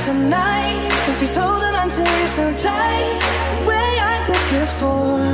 tonight. If he's holding on to you so tight, way I did before.